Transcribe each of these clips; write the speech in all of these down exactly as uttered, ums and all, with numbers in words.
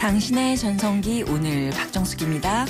당신의 전성기 오늘 박정숙입니다.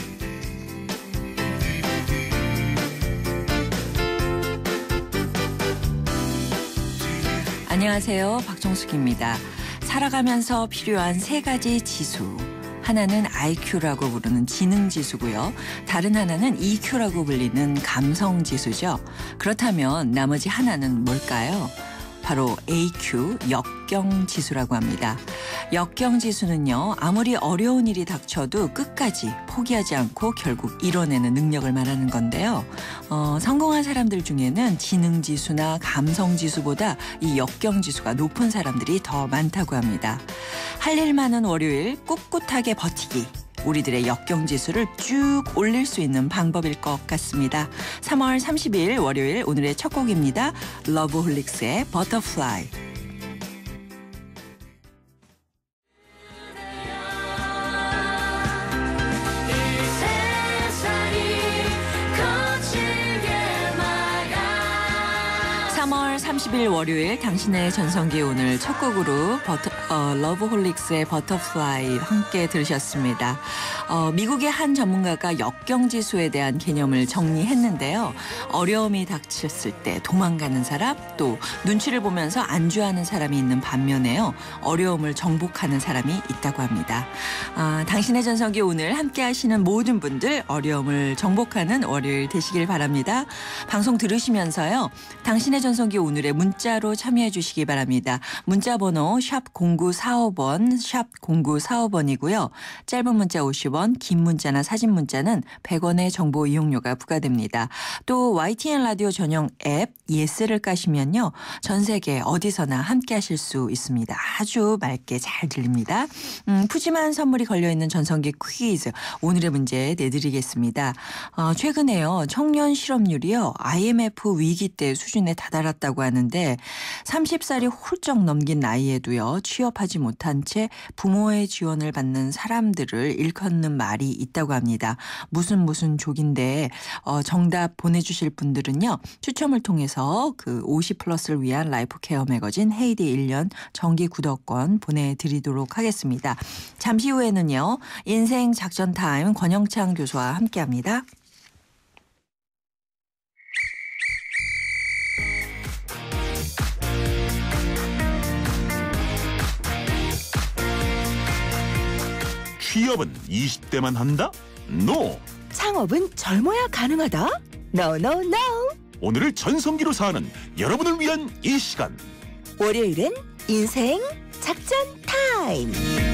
안녕하세요. 박정숙입니다. 살아가면서 필요한 세 가지 지수. 하나는 아이큐라고 부르는 지능지수고요. 다른 하나는 이큐라고 불리는 감성지수죠. 그렇다면 나머지 하나는 뭘까요? 바로 에이큐, 역경지수라고 합니다. 역경지수는요, 아무리 어려운 일이 닥쳐도 끝까지 포기하지 않고 결국 이뤄내는 능력을 말하는 건데요. 어, 성공한 사람들 중에는 지능지수나 감성지수보다 이 역경지수가 높은 사람들이 더 많다고 합니다. 할 일 많은 월요일 꿋꿋하게 버티기. 우리들의 역경지수를 쭉 올릴 수 있는 방법일 것 같습니다. 삼월 삼십일 월요일 오늘의 첫 곡입니다. 러브홀릭스의 버터플라이. 삼월 삼십일 월요일 당신의 전성기 오늘 첫 곡으로 버터, 어, 러브홀릭스의 버터플라이 함께 들으셨습니다. 어, 미국의 한 전문가가 역경지수에 대한 개념을 정리했는데요. 어려움이 닥쳤을 때 도망가는 사람, 또 눈치를 보면서 안주하는 사람이 있는 반면에요. 어려움을 정복하는 사람이 있다고 합니다. 아, 당신의 전성기 오늘 함께 하시는 모든 분들 어려움을 정복하는 월요일 되시길 바랍니다. 방송 들으시면서요. 당신의 전성기 오늘의 문자로 참여해 주시기 바랍니다. 문자 번호 샵 공구사오 번, 샵 공구사오 번이고요. 짧은 문자 오십 원, 긴 문자나 사진 문자는 백 원의 정보 이용료가 부과됩니다. 또 와이티엔 라디오 전용 앱 예스를 까시면요. 전 세계 어디서나 함께 하실 수 있습니다. 아주 맑게 잘 들립니다. 음, 푸짐한 선물이 걸려있는 전성기 퀴즈 오늘의 문제 내드리겠습니다. 어, 최근에요. 청년 실업률이요. 아이엠에프 위기 때 수준에 다다랐다고 하는데 서른 살이 훌쩍 넘긴 나이에도요. 취업하지 못한 채 부모의 지원을 받는 사람들을 일컫는 말이 있다고 합니다. 무슨 무슨 족인데 어, 정답 보내주실 분들은요. 추첨을 통해서 그 오십 플러스를 위한 라이프 케어 매거진 헤이디 일 년 정기 구독권 보내드리도록 하겠습니다. 잠시 후에는요. 인생 작전 타임 권영창 교수와 함께합니다. 취업은 이십 대만 한다? 노! 창업은 젊어야 가능하다? 노, 노, 노! 오늘을 전성기로 사는 여러분을 위한 이 시간. 월요일엔 인생 작전 타임!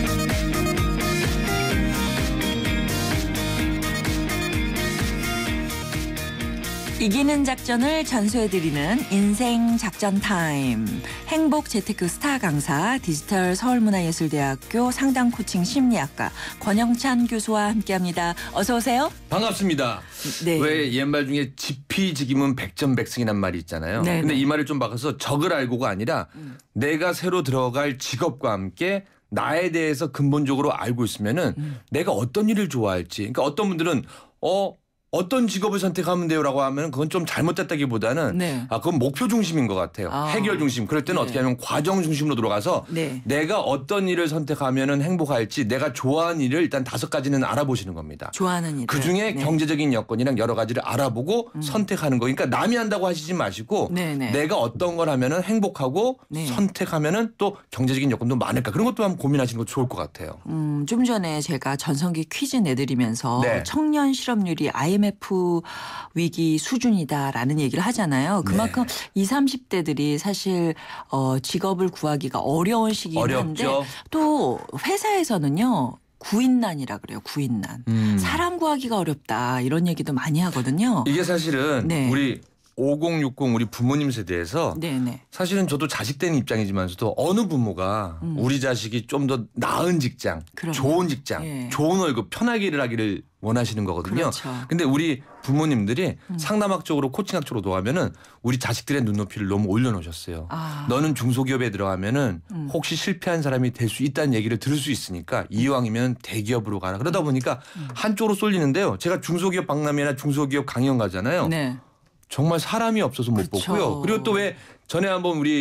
이기는 작전을 전수해드리는 인생 작전 타임. 행복 재테크 스타 강사 디지털 서울문화예술대학교 상담 코칭 심리학과 권영찬 교수와 함께합니다. 어서 오세요. 반갑습니다. 네. 왜 옛말 중에 지피지기면 백전백승이란 말이 있잖아요. 네네. 근데 이 말을 좀 바꿔서 적을 알고가 아니라 음. 내가 새로 들어갈 직업과 함께 나에 대해서 근본적으로 알고 있으면은 음. 내가 어떤 일을 좋아할지. 그러니까 어떤 분들은 어 어떤 직업을 선택하면 돼요라고 하면 그건 좀 잘못됐다기보다는 네. 아 그건 목표 중심인 것 같아요. 아. 해결 중심. 그럴 때는 네. 어떻게 하면 과정 중심으로 들어가서 네. 내가 어떤 일을 선택하면은 행복할지 내가 좋아하는 일을 일단 다섯 가지는 알아보시는 겁니다. 좋아하는 일. 그중에 네. 경제적인 여건이랑 여러 가지를 알아보고 음. 선택하는 거. 그러니까 남이 한다고 하시지 마시고 네네. 내가 어떤 걸 하면은 행복하고 네. 선택하면은 또 경제적인 여건도 많을까. 그런 것도 한번 고민하시는 거 좋을 것 같아요. 음, 좀 전에 제가 전성기 퀴즈 내드리면서 네. 청년 실업률이 아이엠에프 위기 수준이다라는 얘기를 하잖아요. 그만큼 네. 이십, 삼십 대들이 사실 어, 직업을 구하기가 어려운 시기긴 한데 어렵죠. 또 회사에서는요. 구인난이라 그래요. 구인난. 음. 사람 구하기가 어렵다 이런 얘기도 많이 하거든요. 이게 사실은 네. 우리 오십, 육십 우리 부모님 세대에서 네네. 사실은 저도 자식 되는 입장이지만서도 어느 부모가 음. 우리 자식이 좀 더 나은 직장, 그럼요. 좋은 직장, 예. 좋은 월급, 편하게 일을 하기를 원하시는 거거든요. 그렇죠. 근데 우리 부모님들이 음. 상담학적으로 코칭학적으로 가면은 우리 자식들의 눈높이를 너무 올려놓으셨어요. 아. 너는 중소기업에 들어가면은 음. 혹시 실패한 사람이 될 수 있다는 얘기를 들을 수 있으니까 이왕이면 대기업으로 가라. 그러다 보니까 음. 한쪽으로 쏠리는데요. 제가 중소기업 박람회나 중소기업 강연 가잖아요. 네. 정말 사람이 없어서 못 그렇죠. 보고요. 그리고 또 왜 전에 한번 우리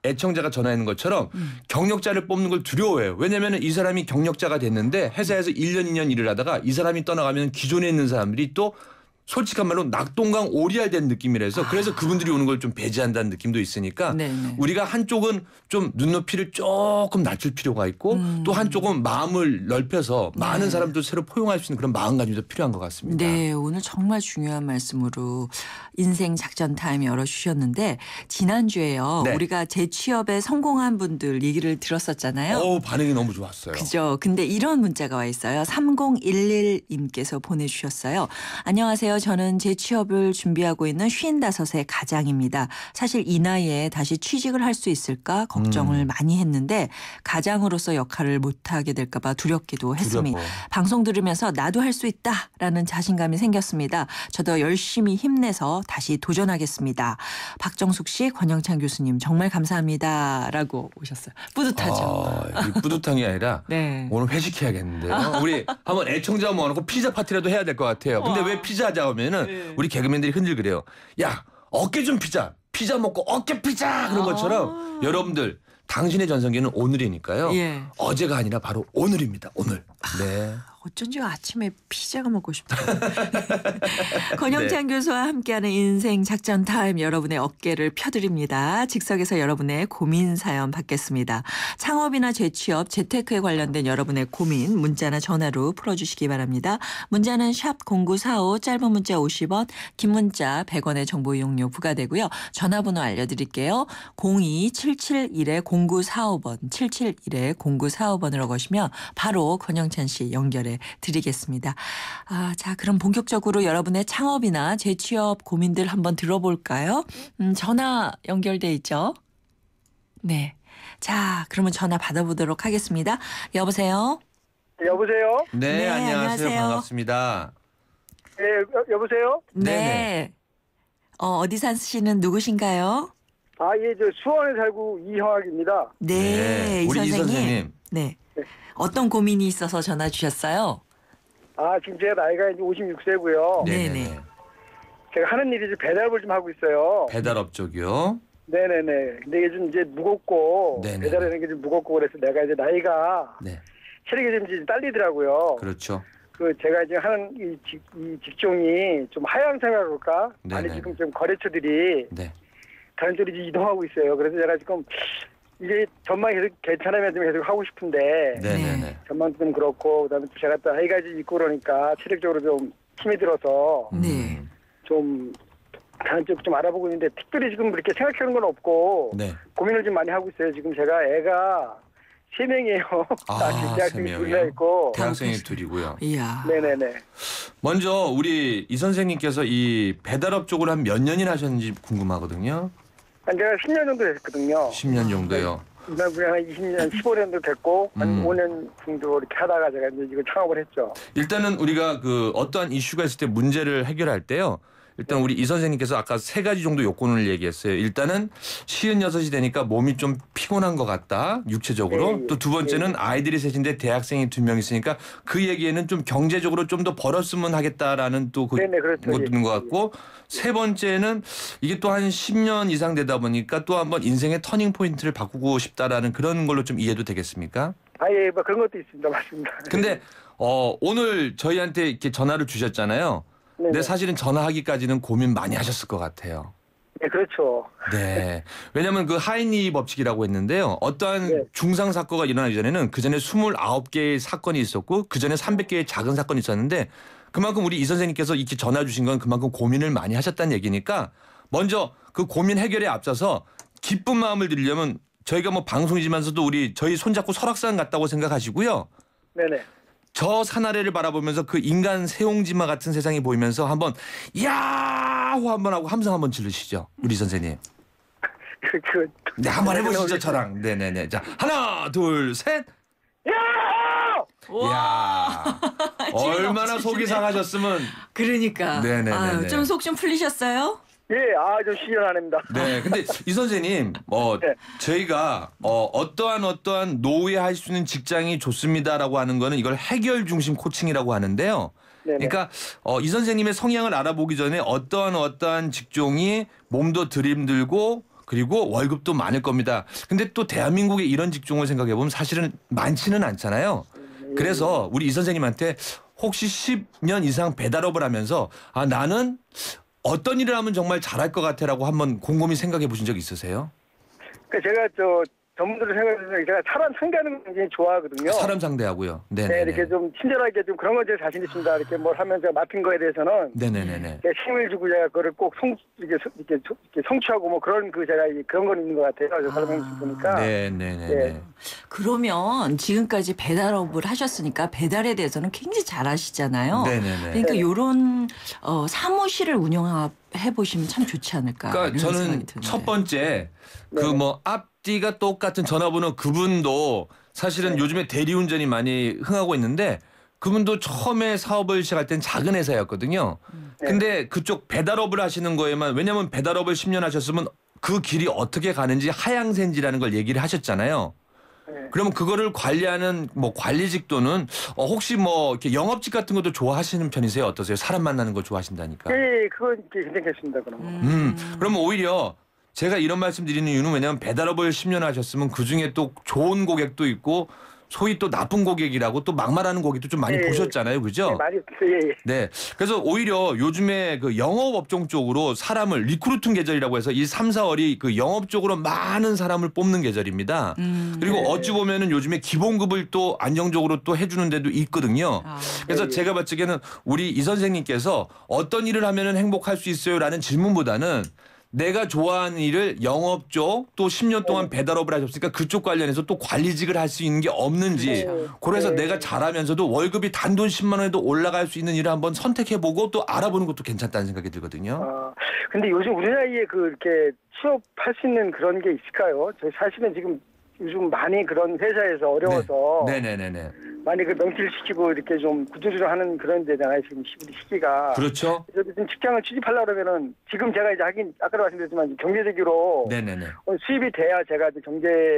애청자가 전화하는 것처럼 음. 경력자를 뽑는 걸 두려워해요. 왜냐하면 이 사람이 경력자가 됐는데 회사에서 일 년, 이 년 일을 하다가 이 사람이 떠나가면 기존에 있는 사람들이 또 솔직한 말로 낙동강 오리알 된 느낌이라서 그래서 그분들이 오는 걸 좀 배제한다는 느낌도 있으니까 네네. 우리가 한쪽은 좀 눈높이를 조금 낮출 필요가 있고 음. 또 한쪽은 마음을 넓혀서 많은 네. 사람들 새로 포용할 수 있는 그런 마음가짐도 필요한 것 같습니다. 네, 오늘 정말 중요한 말씀으로 인생 작전 타임 열어주셨는데 지난주에요. 네. 우리가 재취업에 성공한 분들 얘기를 들었었잖아요. 어 반응이 너무 좋았어요. 그죠. 근데 이런 문자가 와 있어요. 삼공일일 님께서 보내주셨어요. 안녕하세요. 저는 재취업을 준비하고 있는 쉰다섯의 가장입니다. 사실 이 나이에 다시 취직을 할 수 있을까 걱정을 음. 많이 했는데 가장으로서 역할을 못하게 될까 봐 두렵기도 했습니다. 두렵고. 방송 들으면서 나도 할 수 있다라는 자신감이 생겼습니다. 저도 열심히 힘내서 다시 도전하겠습니다. 박정숙 씨, 권영찬 교수님 정말 감사합니다라고 오셨어요. 뿌듯하죠. 아, 이 뿌듯함이 아니라 네. 오늘 회식해야겠는데요. 우리 한번 애청자 모아놓고 피자 파티라도 해야 될 것 같아요. 근데 와. 왜 피자 하자 하면은 네. 우리 개그맨들이 흔들 그래요. 야 어깨 좀 피자. 피자 먹고 어깨 피자 그런 것처럼 여러분들 당신의 전성기는 오늘이니까요. 예. 어제가 아니라 바로 오늘입니다. 오늘. 네. 어쩐지 아침에 피자가 먹고 싶다. 권영찬 교수와 함께하는 인생 작전 타임 여러분의 어깨를 펴드립니다. 즉석에서 여러분의 고민 사연 받겠습니다. 창업이나 재취업, 재테크에 관련된 여러분의 고민 문자나 전화로 풀어주시기 바랍니다. 문자는 샵 공구사오 짧은 문자 오십 원 긴 문자 백 원의 정보 이용료 부과되고요. 전화번호 알려드릴게요. 공이 칠칠일 공구사오 번 칠칠일 공구사오 번으로 거시면 바로 권영찬 씨 연결해 드리겠습니다. 아, 자, 그럼 본격적으로 여러분의 창업이나 재취업 고민들 한번 들어볼까요? 음, 전화 연결돼 있죠? 네. 자, 그러면 전화 받아보도록 하겠습니다. 여보세요? 여보세요? 네, 네, 안녕하세요. 안녕하세요. 반갑습니다. 예, 여, 여보세요? 네. 네네. 어, 어디 사시는 누구신가요? 아, 예, 저 수원에 살고 이형학입니다. 네, 네, 이 우리 이 선생님. 선생님. 네. 네. 어떤 고민이 있어서 전화 주셨어요? 아, 지금 제가 나이가 이제 오십육 세고요. 네. 네네네. 제가 하는 일이 이제 배달을 좀 하고 있어요. 배달업 쪽이요. 네네네. 근데 이게 좀 이제 무겁고, 네네네. 배달하는 게 좀 무겁고 그래서 내가 이제 나이가 네. 체력이 좀 이제 딸리더라고요. 그렇죠. 그 제가 이제 하는 이, 직, 이 직종이 좀 하향세가 그럴까? 아니, 네네네. 지금 좀 거래처들이 네. 다른 쪽으로 이제 이동하고 있어요. 그래서 제가 지금 이게 전망이 계속 괜찮으면 좀 계속 하고 싶은데, 네네네. 전망도 좀 그렇고 그다음에 또 제가 또 아이가 이제 있고 그러니까 체력적으로 좀 힘이 들어서 네. 음. 좀 다른 쪽 좀 알아보고 있는데 특별히 지금 그렇게 생각하는 건 없고 네. 고민을 좀 많이 하고 있어요. 지금 제가 애가 세 명이에요. 아, 다 세 대학생이 명이요? 둘이나 있고. 대학생이 둘이고요. 이야. 네네네. 먼저 우리 이 선생님께서 이 배달업 쪽으로 한 몇 년이나 하셨는지 궁금하거든요. 한 제가 십 년 정도 됐거든요. 십 년 정도요. 난 그냥 한 이십 년, 십오 년도 됐고 한 음. 오 년 정도 이렇게 하다가 제가 이제 이거 창업을 했죠. 일단은 우리가 그 어떠한 이슈가 있을 때 문제를 해결할 때요. 일단 우리 이 선생님께서 아까 세 가지 정도 요건을 얘기했어요. 일단은 시은 여섯이 되니까 몸이 좀 피곤한 것 같다. 육체적으로. 네, 또 두 번째는 네. 아이들이 셋인데 대학생이 두 명 있으니까 그 얘기에는 좀 경제적으로 좀 더 벌었으면 하겠다라는 또 그 네네, 그렇죠. 것도 예. 있는 것 같고 세 번째는 이게 또 한 십 년 이상 되다 보니까 또 한번 인생의 터닝 포인트를 바꾸고 싶다라는 그런 걸로 좀 이해도 되겠습니까? 아예 뭐 그런 것도 있습니다. 맞습니다. 근데 어 오늘 저희한테 이렇게 전화를 주셨잖아요. 네네. 근데 사실은 전화하기까지는 고민 많이 하셨을 것 같아요. 네, 그렇죠. 네. 왜냐하면 그 하이니 법칙이라고 했는데요. 어떠한 네. 중상 사건가 일어나기 전에는 그 전에 스물아홉 개의 사건이 있었고 그 전에 삼백 개의 작은 사건이 있었는데 그만큼 우리 이 선생님께서 이렇게 전화 주신 건 그만큼 고민을 많이 하셨다는 얘기니까 먼저 그 고민 해결에 앞서서 기쁜 마음을 드리려면 저희가 뭐 방송이지만서도 우리 저희 손잡고 설악산 갔다고 생각하시고요. 네네. 저 산 아래를 바라보면서 그 인간 새옹지마 같은 세상이 보이면서 한번 야호 한번 하고 함성 한번 지르시죠. 우리 선생님. 그, 그, 네, 한번 해보시죠, 저랑. 네네네. 자, 하나, 둘, 셋. 야! 이야. 얼마나 속이 상하셨으면. 그러니까. 네네네네. 아유, 좀 속 좀 풀리셨어요? 예, 아, 좀 시원합니다. 네. 근데 이 선생님, 어, 네. 저희가, 어, 어떠한 어떠한 노후에 할 수 있는 직장이 좋습니다라고 하는 거는 이걸 해결 중심 코칭이라고 하는데요. 네네. 그러니까 어, 이 선생님의 성향을 알아보기 전에 어떠한 어떠한 직종이 몸도 들임들고 그리고 월급도 많을 겁니다. 근데 또 대한민국의 이런 직종을 생각해 보면 사실은 많지는 않잖아요. 그래서 우리 이 선생님한테 혹시 십 년 이상 배달업을 하면서 아 나는 어떤 일을 하면 정말 잘할 것 같아라고 한번 곰곰이 생각해 보신 적 있으세요? 그러니까 제가 저 전문적으로 생각해서 제가 사람 상대하는 거 굉장히 좋아하거든요. 사람 상대하고요. 네네. 네, 이렇게 좀 친절하게 좀 그런 건 제가 자신 있습니다. 이렇게 뭘 하면 제가 맡은 거에 대해서는 네네네네. 제가 힘을 주고 제가 그거를 꼭 성, 이렇게, 소- 이렇게, 소- 이렇게 성취하고 뭐 그런 그 제가 이- 그런 건 있는 것 같아요. 저 사람 아, 보니까. 네네네. 네. 그러면 지금까지 배달업을 하셨으니까 배달에 대해서는 굉장히 잘 아시잖아요. 네네네. 그러니까 네. 이런 어, 사무실을 운영해 보시면 참 좋지 않을까. 그러니까 이런 저는 생각이 드네요. 첫 번째 그 네. 뭐 앞뒤가 똑같은 전화번호 그분도 사실은 네. 요즘에 대리운전이 많이 흥하고 있는데 그분도 처음에 사업을 시작할 땐 작은 회사였거든요. 네. 근데 그쪽 배달업을 하시는 거에만 왜냐하면 배달업을 십 년 하셨으면 그 길이 어떻게 가는지 하향세인지라는 걸 얘기를 하셨잖아요. 네. 그러면 그거를 관리하는 뭐 관리직 또는 어 혹시 뭐 이렇게 영업직 같은 것도 좋아하시는 편이세요? 어떠세요? 사람 만나는 거 좋아하신다니까. 예, 그건 이렇게 괜찮겠습니다. 그럼. 음, 그러면 오히려 제가 이런 말씀 드리는 이유는 왜냐하면 배달업을 십 년 하셨으면 그중에 또 좋은 고객도 있고 소위 또 나쁜 고객이라고 또 막말하는 고객도 좀 많이 예, 보셨잖아요. 네, 그죠? 많이 예, 예. 네. 그래서 오히려 요즘에 그 영업업종 쪽으로 사람을 리크루팅 계절이라고 해서 이 삼, 사월이 그 영업 쪽으로 많은 사람을 뽑는 계절입니다. 음. 그리고 어찌 보면은 요즘에 기본급을 또 안정적으로 또 해주는 데도 있거든요. 아. 그래서 제가 봤을 적에는 우리 이 선생님께서 어떤 일을 하면은 행복할 수 있어요라는 질문보다는 내가 좋아하는 일을 영업 쪽 또 십 년 동안 배달업을 하셨으니까 그쪽 관련해서 또 관리직을 할 수 있는 게 없는지 그렇죠. 그래서 네. 내가 잘하면서도 월급이 단돈 십만 원에도 올라갈 수 있는 일을 한번 선택해보고 또 알아보는 것도 괜찮다는 생각이 들거든요. 아, 근데 요즘 우리 나이에 그 이렇게 취업할 수 있는 그런 게 있을까요? 저 사실은 지금 요즘 많이 그런 회사에서 어려워서 네. 네네네네. 많이 그 명시를 시키고 이렇게 좀 구조조정하는 그런 데잖아요. 지금 시- 시기가. 그렇죠. 그래서 지금 직장을 취직하려고 그러면은 지금 제가 이제 하긴 아까도 말씀드렸지만 경제적으로 네네네. 어, 수입이 돼야 제가 이제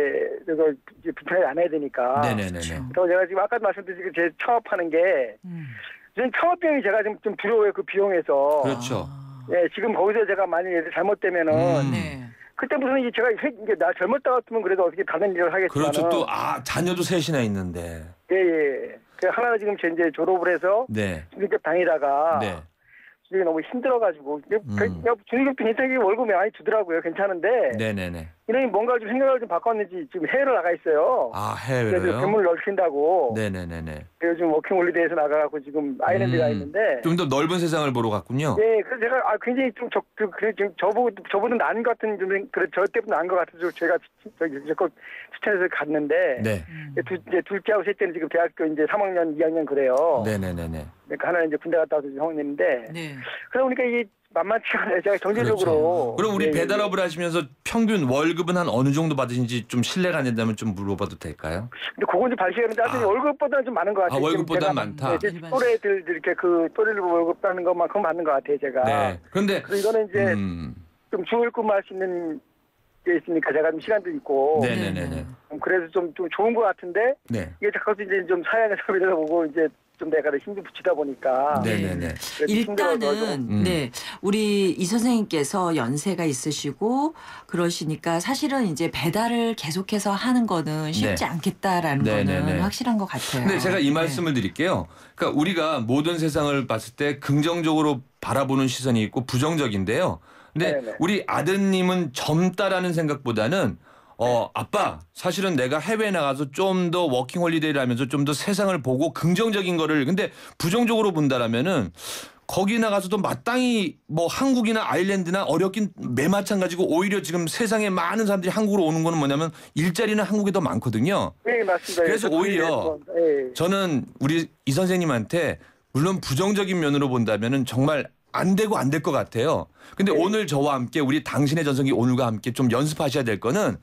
경제적으로 이제 불편하지 않아야 되니까. 네네네네. 그래서 제가 지금 아까도 말씀드렸지만 제 창업하는 게 음. 저는 창업 비용이 제가 좀, 좀 두려워요. 그 비용에서. 그렇죠. 아. 예, 지금 거기서 제가 많이 잘못되면은 음. 네. 그때 무슨 이제 제가 회- 이게 나 젊었다 같으면 그래도 어떻게 다른 일을 하겠지만. 그렇죠. 또 아 자녀도 셋이나 있는데. 예, 예. 그 하나는 지금 제 이제 졸업을 해서 네. 중학교 다니다가 네. 이게 너무 힘들어가지고 음. 중학교 괜찮게 월급이 많이 주더라고요. 괜찮은데 네네네. 이런 뭔가 좀 생각을 좀 바꿨는지 지금 해외를 나가 있어요. 아 그래서 해외로요? 규모를 넓힌다고. 네네네네. 요즘 워킹홀리데이에서 나가갖고 지금 아일랜드가 음. 있는데. 좀 더 넓은 세상을 보러 갔군요. 예, 그래서 제가 아 굉장히 좀 저, 그, 그, 지금 저보고 저보다 나은 것 같은 좀 그래 저 때보다 나은 것 같아서 제가 저기 제거 추천해서 갔는데. 네. 두, 이제 둘째하고 셋째는 지금 대학교 이제 삼 학년, 이 학년 그래요. 네네네네. 그러니까 하나는 이제 군대 갔다 와서 형님인데. 네. 그러다 보니까 이게 만만치가 않아요. 제가 경제적으로. 그렇죠. 그럼 우리 예, 예. 배달업을 하시면서 평균 월급은 한 어느 정도 받으신지 좀 실례가 안 된다면 좀 물어봐도 될까요? 근데 그건 좀 발식하는 짜증이 아. 월급보다는 좀 많은 것 같아요. 아, 지금 월급보다 제가 많다? 네, 제 또래들 이렇게 그 또래를 월급 받는 것만큼 받는 것 같아요. 제가. 네. 그런데 그리고 이거는 이제 음. 좀 주을 근무할 수 있는 게 있으니까 제가 좀 시간도 있고. 네네네네. 음, 그래서 좀, 좀 좋은 것 같은데 네. 이게 자꾸 이제 좀 사양에서 이러다 보고 이제 좀 내가 힘도 붙이다 보니까. 네네네. 그래서 힘들어서 좀. 일단은 음. 네 우리 이 선생님께서 연세가 있으시고 그러시니까 사실은 이제 배달을 계속해서 하는 거는 쉽지 네. 않겠다라는 네, 거는 네, 네. 확실한 것 같아요. 근데 제가 이 네. 말씀을 드릴게요. 그러니까 우리가 모든 세상을 봤을 때 긍정적으로 바라보는 시선이 있고 부정적인데요. 근데 네네. 우리 아드님은 젊다라는 생각보다는 어 아빠 사실은 내가 해외에 나가서 좀 더 워킹 홀리데이를 하면서 좀 더 세상을 보고 긍정적인 거를 근데 부정적으로 본다라면은 거기 나가서도 마땅히 뭐 한국이나 아일랜드나 어렵긴 매마찬가지고 오히려 지금 세상에 많은 사람들이 한국으로 오는 거는 뭐냐면 일자리는 한국에 더 많거든요. 네, 맞습니다. 그래서 오히려 예. 저는 우리 이 선생님한테 물론 부정적인 면으로 본다면은 정말 안 되고 안 될 것 같아요. 근데 네. 오늘 저와 함께 우리 당신의 전성기 오늘과 함께 좀 연습하셔야 될 거는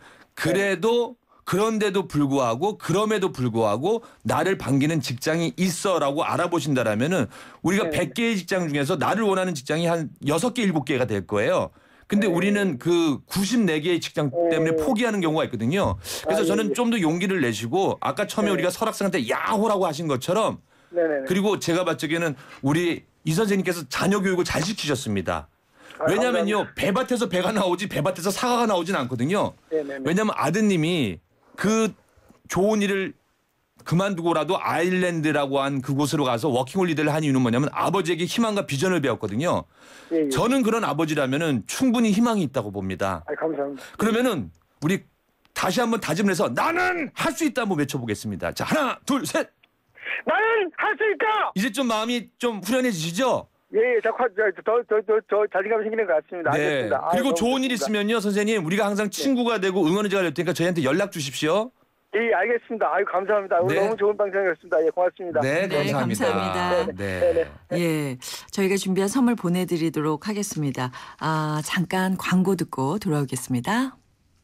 그래도 그런데도 불구하고 그럼에도 불구하고 나를 반기는 직장이 있어라고 알아보신다라면은 우리가 네. 백 개의 직장 중에서 나를 원하는 직장이 한 여섯 개, 일곱 개가 될 거예요. 근데 네. 우리는 그 구십사 개의 직장 때문에 네. 포기하는 경우가 있거든요. 그래서 아, 저는 예, 예. 좀 더 용기를 내시고 아까 처음에 네. 우리가 설악산한테 야호라고 하신 것처럼 네네네. 그리고 제가 봤을 적에는 우리 이 선생님께서 자녀 교육을 잘 시키셨습니다. 아, 왜냐면요 감사합니다. 배밭에서 배가 나오지 배밭에서 사과가 나오진 않거든요. 네네네. 왜냐면 아드님이 그 좋은 일을 그만두고라도 아일랜드라고 한 그곳으로 가서 워킹홀리데이를 한 이유는 뭐냐면 아버지에게 희망과 비전을 배웠거든요. 예, 예. 저는 그런 아버지라면은 충분히 희망이 있다고 봅니다. 아, 감사합니다. 그러면은 우리 다시 한번 다짐을 해서 나는 할 수 있다 한번 외쳐보겠습니다. 자 하나 둘 셋. 나는 할 수 있다. 이제 좀 마음이 좀 후련해지시죠? 예, 예, 더더더 자신감이 생기는 것 같습니다. 네. 알겠습니다. 아, 그리고 너무 좋은 일 좋습니다. 있으면요 선생님 우리가 항상 친구가 되고 응원의자가 될 테니까 저희한테 연락 주십시오. 예, 알겠습니다. 아유, 감사합니다. 오늘 네. 너무 좋은 방송이었습니다. 예, 고맙습니다. 네, 네, 감사합니다. 감사합니다. 네. 예, 저희가 준비한 선물 보내드리도록 하겠습니다. 아, 잠깐 광고 듣고 돌아오겠습니다.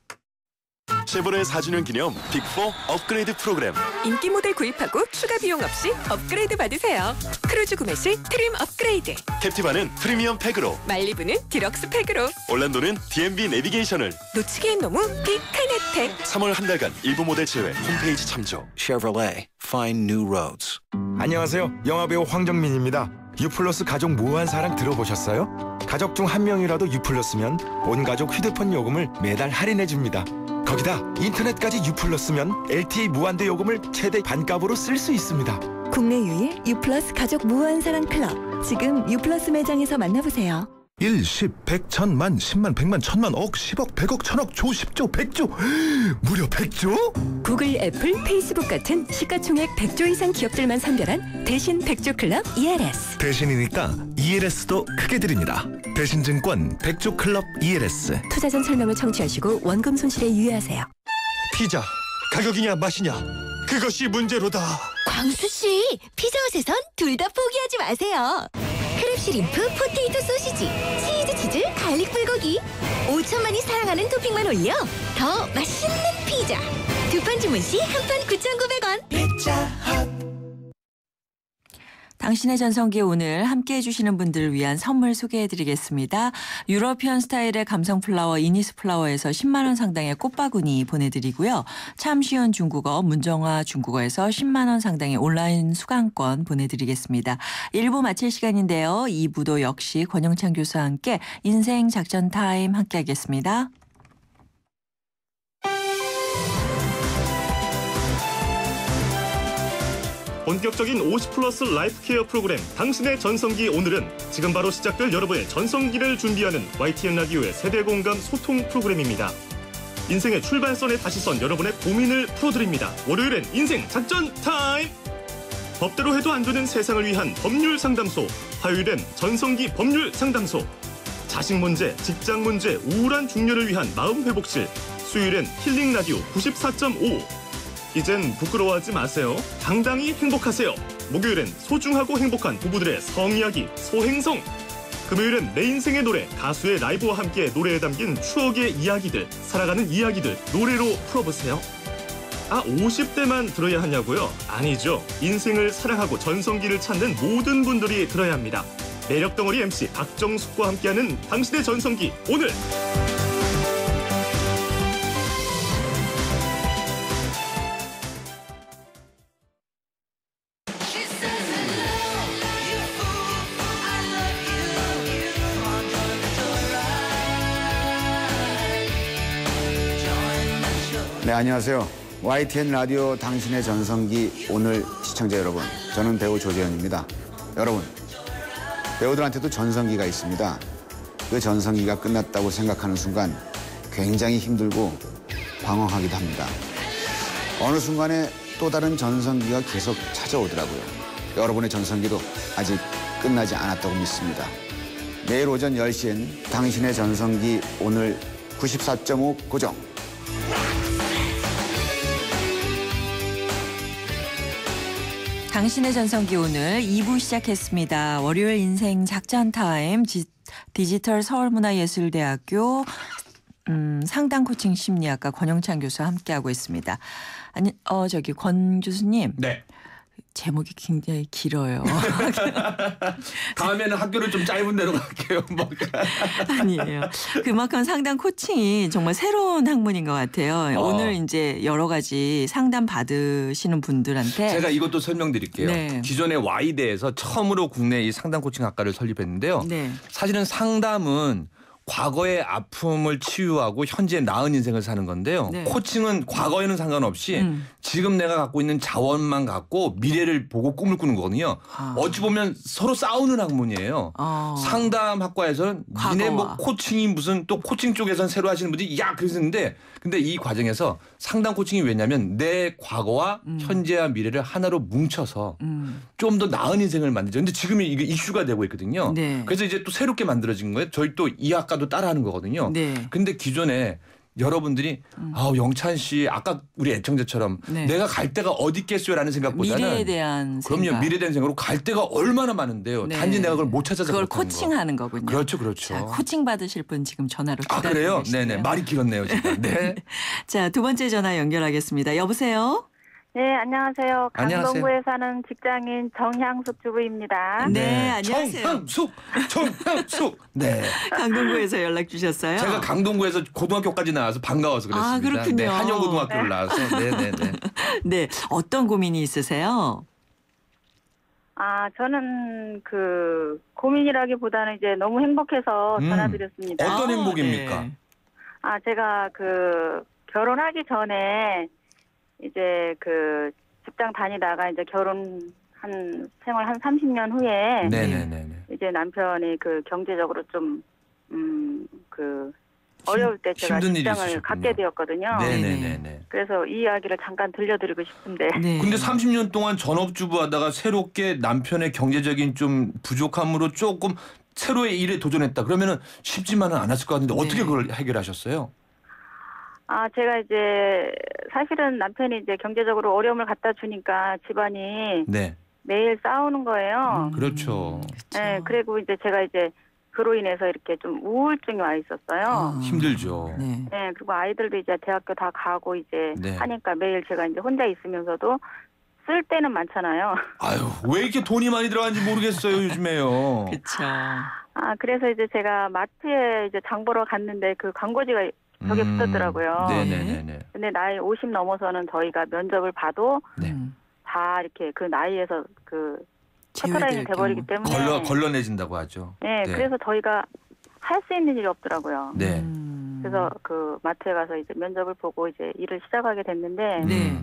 쉐보레 사 주년 기념 빅포 업그레이드 프로그램. 인기 모델 구입하고 추가 비용 없이 업그레이드 받으세요. 크루즈 구매 시 트림 업그레이드, 캡티바는 프리미엄 팩으로, 말리부는 디럭스 팩으로, 올란도는 디엠비 내비게이션을. 놓치기엔 너무 빅한 혜택. 삼월 한 달간 일부 모델 제외. 홈페이지 참조. Chevrolet, find new roads. 안녕하세요. 영화배우 황정민입니다. 유플러스 가족 무한 사랑 들어보셨어요? 가족 중 한 명이라도 유플러스면 온 가족 휴대폰 요금을 매달 할인해 줍니다. 거기다 인터넷까지 유플러스면 엘티이 무한대 요금을 최대 반값으로 쓸 수 있습니다. 국내 유일 유플러스 가족 무한사랑 클럽. 지금 유플러스 매장에서 만나보세요. 일, 십, 백, 천, 만, 십만, 백만, 천만, 억, 십억, 백억, 천억, 조, 십조, 백조. 무려 백조? 구글, 애플, 페이스북 같은 시가총액 백조 이상 기업들만 선별한 대신 백조 클럽 이알에스. 대신이니까 이엘에스도 크게 드립니다. 대신증권 백조 클럽 이엘에스. 투자 전 설명을 청취하시고 원금 손실에 유의하세요. 피자 가격이냐 맛이냐 그것이 문제로다. 광수씨, 피자헛에선 둘 다 포기하지 마세요. 크랩시림프, 포테이토 소시지, 치즈 치즈, 갈릭 불고기. 오천만이 사랑하는 토핑만 올려 더 맛있는 피자. 두 판 주문 시 한 판 구천구백 원. 당신의 전성기 오늘 함께 해주시는 분들을 위한 선물 소개해드리겠습니다. 유러피언 스타일의 감성 플라워 이니스 플라워에서 십만 원 상당의 꽃바구니 보내드리고요. 참 쉬운 중국어 문정화 중국어에서 십만 원 상당의 온라인 수강권 보내드리겠습니다. 일 부 마칠 시간인데요. 이 부도 역시 권영찬 교수와 함께 인생 작전 타임 함께 하겠습니다. 본격적인 오십 플러스 라이프 케어 프로그램 당신의 전성기 오늘은 지금 바로 시작될 여러분의 전성기를 준비하는 와이티엔 라디오의 세대 공감 소통 프로그램입니다. 인생의 출발선에 다시 선 여러분의 고민을 풀어드립니다. 월요일엔 인생 작전 타임! 법대로 해도 안 되는 세상을 위한 법률 상담소, 화요일엔 전성기 법률 상담소, 자식 문제, 직장 문제, 우울한 중년을 위한 마음 회복실, 수요일엔 힐링 라디오 구십사 점 오. 이젠 부끄러워하지 마세요. 당당히 행복하세요. 목요일엔 소중하고 행복한 부부들의 성이야기 소행성. 금요일엔 내 인생의 노래, 가수의 라이브와 함께 노래에 담긴 추억의 이야기들, 살아가는 이야기들 노래로 풀어보세요. 아, 오십 대만 들어야 하냐고요? 아니죠. 인생을 사랑하고 전성기를 찾는 모든 분들이 들어야 합니다. 매력덩어리 엠씨 박정숙과 함께하는 당신의 전성기 오늘. 네, 안녕하세요. 와이티엔 라디오 당신의 전성기 오늘 시청자 여러분, 저는 배우 조재현입니다. 여러분, 배우들한테도 전성기가 있습니다. 그 전성기가 끝났다고 생각하는 순간 굉장히 힘들고 방황하기도 합니다. 어느 순간에 또 다른 전성기가 계속 찾아오더라고요. 여러분의 전성기도 아직 끝나지 않았다고 믿습니다. 매일 오전 열 시엔 당신의 전성기 오늘 구십사 점 오 고정. 당신의 전성기 오늘 이 부 시작했습니다. 월요일 인생 작전 타임 지, 디지털 서울문화예술대학교 음, 상담 코칭 심리학과 권영찬 교수와 함께하고 있습니다. 아니, 어 저기 권 교수님. 네. 제목이 굉장히 길어요. 다음에는 학교를 좀 짧은 데로 갈게요. 뭐. 아니에요. 그만큼 상담 코칭이 정말 새로운 학문인 것 같아요. 어. 오늘 이제 여러 가지 상담 받으시는 분들한테 제가 이것도 설명드릴게요. 네. 기존의 Y대에서 처음으로 국내 이 상담 코칭 학과를 설립했는데요. 네. 사실은 상담은 과거의 아픔을 치유하고 현재 나은 인생을 사는 건데요. 네. 코칭은 과거에는 상관없이 음. 지금 내가 갖고 있는 자원만 갖고 미래를 보고 꿈을 꾸는 거거든요. 아. 어찌 보면 서로 싸우는 학문이에요. 어. 상담학과에서는 과거와. 니네 뭐 코칭이 무슨 또 코칭 쪽에선 새로 하시는 분들이 야 그러는데 근데 이 과정에서 상담 코칭이 왜냐면 내 과거와 음. 현재와 미래를 하나로 뭉쳐서 음. 좀 더 나은 인생을 만들죠. 근데 지금이 이게 이슈가 되고 있거든요. 네. 그래서 이제 또 새롭게 만들어진 거예요. 저희 또 이 학과도 따라하는 거거든요. 네. 근데 기존에 여러분들이 음. 아우 영찬 씨 아까 우리 애청자처럼 네. 내가 갈 데가 어디 있겠어요라는 생각보다는 미래에 대한 그럼요. 생각. 미래에 대한 생각으로 갈 데가 얼마나 많은데요. 네. 단지 내가 그걸 못 찾아서 그걸 그렇다는 거. 코칭하는 거군요. 그렇죠. 그렇죠. 자, 코칭 받으실 분 지금 전화로 아 기다리고 그래요? 계시네요. 네네. 말이 길었네요. 지금. 네. 자, 두 번째 전화 연결하겠습니다. 여보세요? 네, 안녕하세요. 안녕하세요. 강동구에 사는 직장인 정향숙 주부입니다. 네, 안녕하세요. 정향숙, 정향숙. 네. 강동구에서 연락 주셨어요? 제가 강동구에서 고등학교까지 나와서 반가워서 그랬습니다. 아, 그렇군요. 네, 한영고등학교를 네. 나와서. 네네네. 네, 어떤 고민이 있으세요? 아, 저는 그 고민이라기보다는 이제 너무 행복해서 음, 전화드렸습니다. 어떤 아, 행복입니까? 네. 아, 제가 그 결혼하기 전에 이제 그 직장 다니다가 이제 결혼 한 생활 한 삼십 년 후에 네네네. 이제 남편이 그 경제적으로 좀 음 그 어려울 때 제가 힘든 일이 직장을 있으셨군요. 갖게 되었거든요. 네네네네. 그래서 이 이야기를 잠깐 들려드리고 싶은데. 네. 근데 삼십 년 동안 전업주부 하다가 새롭게 남편의 경제적인 좀 부족함으로 조금 새로의 일에 도전했다. 그러면은 쉽지만은 않았을 것 같은데 어떻게 네. 그걸 해결하셨어요? 아, 제가 이제 사실은 남편이 이제 경제적으로 어려움을 갖다 주니까 집안이 네. 매일 싸우는 거예요. 그렇죠. 네, 그리고 이제 제가 이제 그로 인해서 이렇게 좀 우울증이 와 있었어요. 힘들죠. 네. 네, 그리고 아이들도 이제 대학교 다 가고 이제 네. 하니까 매일 제가 이제 혼자 있으면서도 쓸 때는 많잖아요. 아유, 왜 이렇게 돈이 많이 들어가는지 모르겠어요, 요즘에요. 그렇죠. 아, 그래서 이제 제가 마트에 이제 장 보러 갔는데 그 광고지가 벽에 음, 붙었더라고요. 네네네네. 근데 나이 오십 넘어서는 저희가 면접을 봐도 네. 다 이렇게 그 나이에서 그 커트라인이 돼버리기 때문에 걸러, 걸러내진다고 하죠. 네, 그래서 저희가 할 수 있는 일이 없더라고요. 네. 그래서 그 마트에 가서 이제 면접을 보고 이제 일을 시작하게 됐는데 네.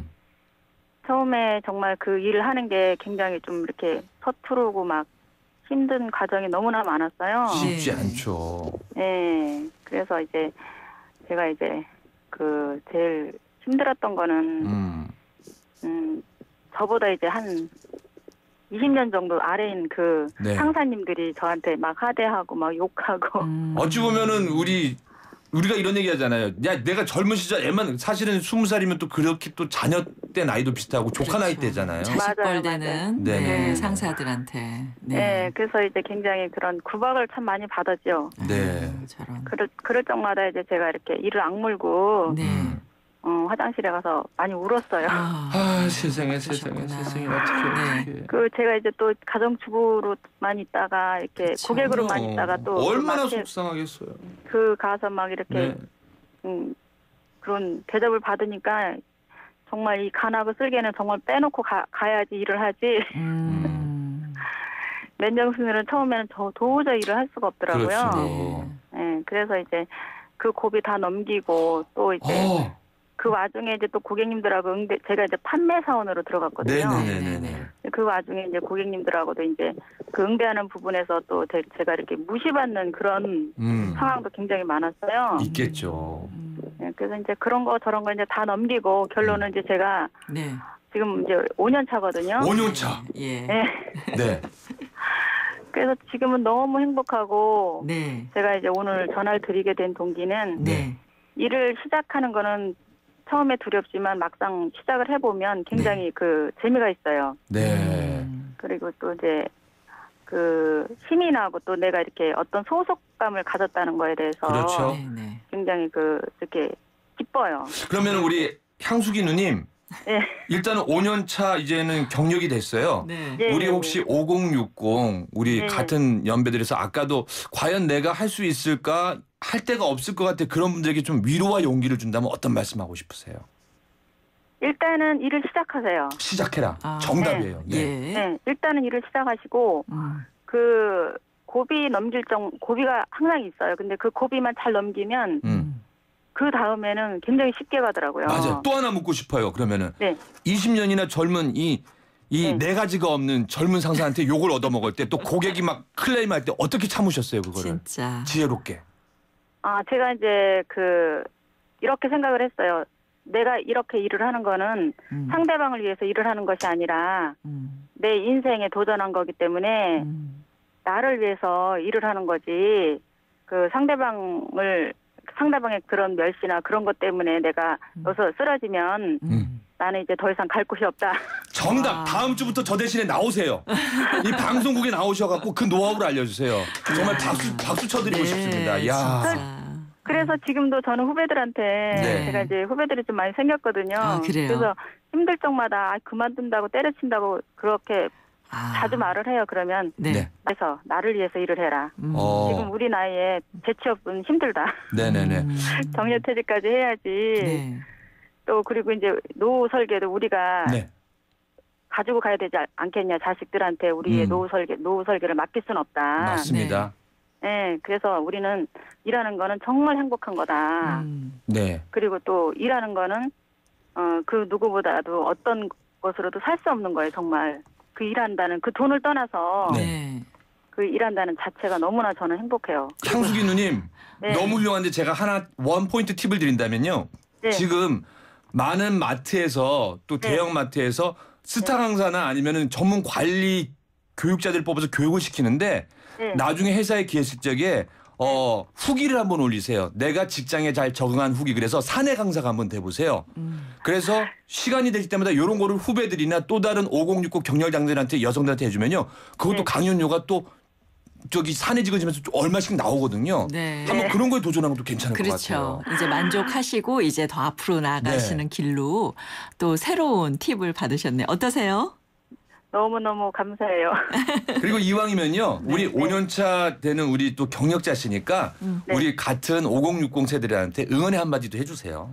처음에 정말 그 일을 하는 게 굉장히 좀 이렇게 서투르고 막 힘든 과정이 너무나 많았어요. 쉽지 않죠. 네, 그래서 이제 제가 이제 그 제일 힘들었던 거는 음. 음, 저보다 이제 한 이십 년 정도 아래인 그 네. 상사님들이 저한테 막 하대하고 막 욕하고 어찌 보면은 우리 우리가 이런 얘기 하잖아요. 야, 내가 젊은 시절 애만 사실은 스무 살이면 또 그렇게 또 자녀 때 나이도 비슷하고 조카 나이 때잖아요. 자식벌 되는 네네. 네, 상사들한테. 네. 네. 그래서 이제 굉장히 그런 구박을 참 많이 받았죠. 네. 저런. 그럴, 그럴 적마다 이제 제가 이렇게 이를 악물고 네. 어, 화장실에 가서 많이 울었어요. 아, 세상에 세상에 세상에 어떻게 어떻게. 그 제가 이제 또 가정주부로만 있다가 이렇게 고객으로만 있다가 또 얼마나 마트에 속상하겠어요. 그 가서 막 이렇게 네. 음, 그런 대접을 받으니까 정말 이 간하고 쓸개는 정말 빼놓고 가, 가야지 일을 하지. 음. 맨정신으로는 처음에는 저 도저히 일을 할 수가 없더라고요. 그렇죠. 네, 그래서 이제 그 고비 다 넘기고 또 이제 어. 그 와중에 이제 또 고객님들하고 응대, 제가 이제 판매 사원으로 들어갔거든요. 네네네네. 그 와중에 이제 고객님들하고도 이제 그 응대하는 부분에서 또 제, 제가 이렇게 무시받는 그런 음. 상황도 굉장히 많았어요. 있겠죠. 네, 그래서 이제 그런 거 저런 거 이제 다 넘기고 결론은 이제 제가 네. 지금 이제 오 년 차거든요. 오 년 차. 예. 네. 네. 그래서 지금은 너무 행복하고 네. 제가 이제 오늘 전화를 드리게 된 동기는 네. 일을 시작하는 거는 처음에 두렵지만 막상 시작을 해보면 굉장히 그 재미가 있어요. 네. 그리고 또 이제 그 힘이 나고 또 내가 이렇게 어떤 소속감을 가졌다는 거에 대해서 그렇죠. 굉장히 그 이렇게 기뻐요. 그러면 우리 향숙이 누님 네. 일단은 오 년 차 이제는 경력이 됐어요. 네. 네, 우리 네, 혹시 오공육공 우리 네. 같은 연배들에서 아까도 과연 내가 할 수 있을까 할 데가 없을 것 같아 그런 분들에게 좀 위로와 용기를 준다면 어떤 말씀하고 싶으세요? 일단은 일을 시작하세요. 시작해라. 아. 정답이에요. 네. 예. 네, 일단은 일을 시작하시고 음. 그 고비 넘길 정 고비가 항상 있어요. 근데 그 고비만 잘 넘기면 음. 그 다음에는 굉장히 쉽게 가더라고요. 맞아요. 또 하나 묻고 싶어요. 그러면은 네. 이십 년이나 젊은 이 이 네 가지가 없는 젊은 상사한테 욕을 얻어먹을 때 또 고객이 막 클레임할 때 어떻게 참으셨어요 그거를? 진짜. 지혜롭게. 아, 제가 이제 그 이렇게 생각을 했어요. 내가 이렇게 일을 하는 거는 음. 상대방을 위해서 일을 하는 것이 아니라 음. 내 인생에 도전한 거기 때문에 음. 나를 위해서 일을 하는 거지. 그 상대방을 상대방의 그런 멸시나 그런 것 때문에 내가 여기서 쓰러지면 음. 나는 이제 더 이상 갈 곳이 없다. 정답. 아. 다음 주부터 저 대신에 나오세요. 이 방송국에 나오셔갖고 그 노하우를 알려주세요. 정말 박수 박수 쳐드리고 네, 싶습니다. 야. 진짜. 그래서 지금도 저는 후배들한테 네. 제가 이제 후배들이 좀 많이 생겼거든요. 아, 그래요? 그래서 힘들 적마다 아, 그만둔다고 때려친다고 그렇게 아. 자주 말을 해요. 그러면 네. 네. 그래서 나를 위해서 일을 해라. 음. 어. 지금 우리 나이에 재취업은 힘들다. 네네네. 음. 정년퇴직까지 해야지. 네. 또 그리고 이제 노후 설계도 우리가 네. 가지고 가야 되지 않겠냐. 자식들한테 우리의 음. 노후 설계 노후 설계를 맡길 수는 없다. 맞습니다. 네. 그래서 우리는 일하는 거는 정말 행복한 거다. 음. 네. 그리고 또 일하는 거는 어, 그 누구보다도 어떤 것으로도 살 수 없는 거예요. 정말 그 일한다는 그 돈을 떠나서 네. 그 일한다는 자체가 너무나 저는 행복해요. 향수기 누님 네. 너무 훌륭한데 제가 하나 원 포인트 팁을 드린다면요. 네. 지금 많은 마트에서 또 네. 대형 마트에서 스타 강사나 아니면은 전문 관리 교육자들 뽑아서 교육을 시키는데 네. 나중에 회사에 기했을 적에 어, 후기를 한번 올리세요. 내가 직장에 잘 적응한 후기. 그래서 사내 강사가 한번 돼보세요. 음. 그래서 시간이 될 때마다 이런 거를 후배들이나 또 다른 오공육공 경력장들한테 여성들한테 해주면요. 그것도 네. 강연료가 또 저기 사내 직원이면서 좀 얼마씩 나오거든요. 네. 한번 그런 거에 도전하는 것도 괜찮을 것 그렇죠. 같아요. 이제 만족하시고 이제 더 앞으로 나아가시는 네. 길로 또 새로운 팁을 받으셨네요. 어떠세요? 너무너무 감사해요. 그리고 이왕이면요. 우리 네. 오 년 차 되는 우리 또 경력자시니까 음. 우리 같은 오공육공 세대들한테 응원의 한마디도 해주세요.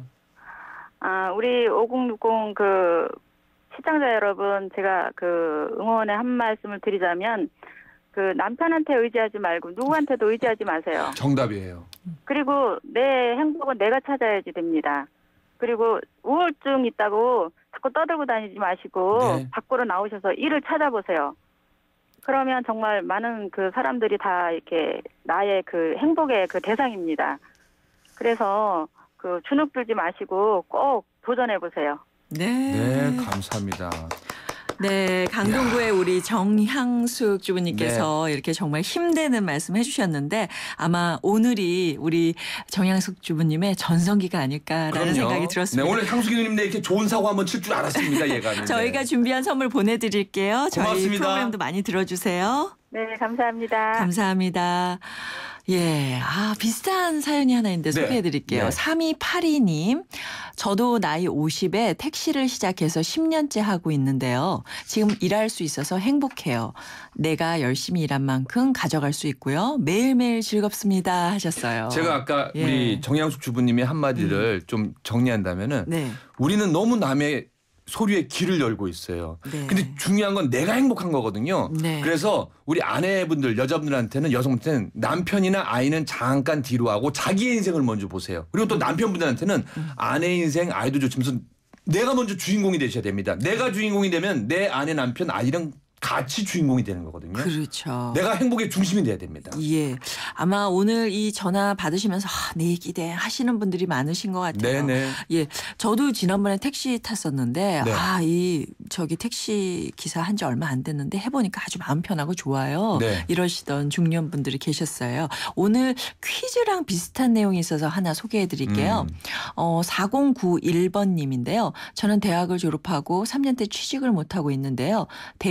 아, 우리 오공육공 그 시청자 여러분, 제가 그 응원의 한 말씀을 드리자면 그 남편한테 의지하지 말고 누구한테도 의지하지 마세요. 정답이에요. 그리고 내 행복은 내가 찾아야지 됩니다. 그리고 우울증 있다고 자꾸 떠들고 다니지 마시고 네. 밖으로 나오셔서 일을 찾아보세요. 그러면 정말 많은 그 사람들이 다 이렇게 나의 그 행복의 그 대상입니다. 그래서 그 주눅 들지 마시고 꼭 도전해 보세요. 네. 네, 감사합니다. 네, 강동구의 우리 정향숙 주부님께서 네. 이렇게 정말 힘내는 말씀 해주셨는데 아마 오늘이 우리 정향숙 주부님의 전성기가 아닐까라는 그럼요. 생각이 들었습니다. 네, 오늘 향수기 누님네 이렇게 좋은 사고 한번 칠 줄 알았습니다. 얘가. 네. 저희가 준비한 선물 보내드릴게요. 저희 고맙습니다. 프로그램도 많이 들어주세요. 네, 감사합니다. 감사합니다. 예, 아, 비슷한 사연이 하나 있는데 네. 소개해드릴게요. 네. 삼이팔이 님, 저도 나이 오십에 택시를 시작해서 십 년째 하고 있는데요. 지금 일할 수 있어서 행복해요. 내가 열심히 일한 만큼 가져갈 수 있고요. 매일매일 즐겁습니다 하셨어요. 제가 아까 예. 우리 정향숙 주부님의 한마디를 좀 정리한다면은 네. 우리는 너무 남의 소리에 귀를 열고 있어요. 네. 근데 중요한 건 내가 행복한 거거든요. 네. 그래서 우리 아내분들, 여자분들한테는 여성분들한테는 남편이나 아이는 잠깐 뒤로 하고 자기의 인생을 먼저 보세요. 그리고 또 남편분들한테는 아내 인생, 아이도 좋지만 내가 먼저 주인공이 되셔야 됩니다. 내가 주인공이 되면 내 아내, 남편, 아이랑 같이 주인공이 되는 거거든요. 그렇죠. 내가 행복의 중심이 돼야 됩니다. 예. 아마 오늘 이 전화 받으시면서 아, 내 얘기대 하시는 분들이 많으신 것 같아요. 네네. 예. 저도 지난번에 택시 탔었는데 네. 아, 이 저기 택시 기사 한 지 얼마 안 됐는데 해보니까 아주 마음 편하고 좋아요. 네. 이러시던 중년 분들이 계셨어요. 오늘 퀴즈랑 비슷한 내용이 있어서 하나 소개해 드릴게요. 음. 어, 사공구일 번님인데요. 저는 대학을 졸업하고 삼 년째 취직을 못하고 있는데요. 대졸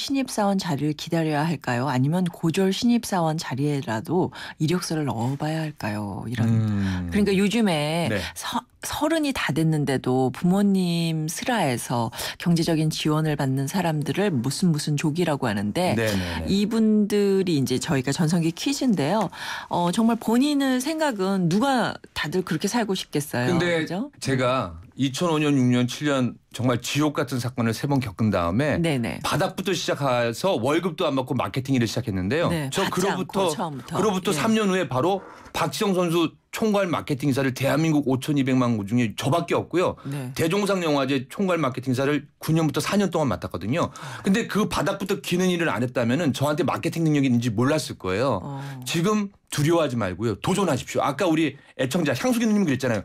신입사원 자리를 기다려야 할까요? 아니면 고졸 신입사원 자리에라도 이력서를 넣어봐야 할까요? 이런. 음. 그러니까 요즘에 네. 서, 서른이 다 됐는데도 부모님 슬하에서 경제적인 지원을 받는 사람들을 무슨 무슨 족이라고 하는데 네네네. 이분들이 이제 저희가 전성기 퀴즈인데요. 어, 정말 본인의 생각은 누가 다들 그렇게 살고 싶겠어요. 근데 그죠? 제가 이천오 년, 육 년, 칠 년 정말 지옥 같은 사건을 세 번 겪은 다음에 네네. 바닥부터 시작해서 월급도 안 받고 마케팅 일을 시작했는데요. 네, 저 받지 그로부터 않고 처음부터. 그로부터 예. 삼 년 후에 바로 박지영 선수 총괄 마케팅사를 대한민국 오천이백만 구 중에 저밖에 없고요. 네. 대종상 영화제 총괄 마케팅사를 구 년부터 사 년 동안 맡았거든요. 근데 그 바닥부터 기는 일을 안 했다면은 저한테 마케팅 능력이 있는지 몰랐을 거예요. 어. 지금 두려워하지 말고요. 도전하십시오. 아까 우리 애청자 향수기 누님 그랬잖아요.